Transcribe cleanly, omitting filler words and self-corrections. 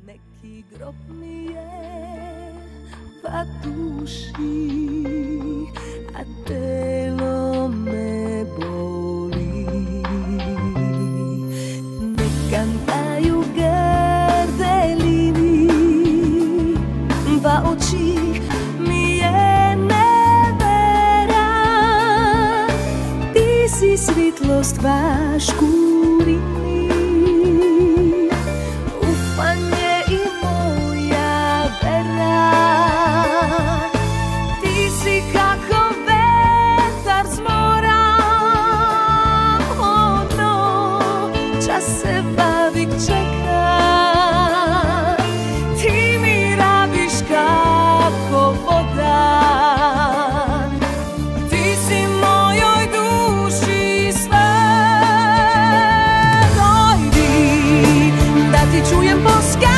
Neki grob mi je va duši, a telo me boli. Ne kantaju gardelini, va oči mi je nevera. Ti si svitlost vaš kurini, čujem boska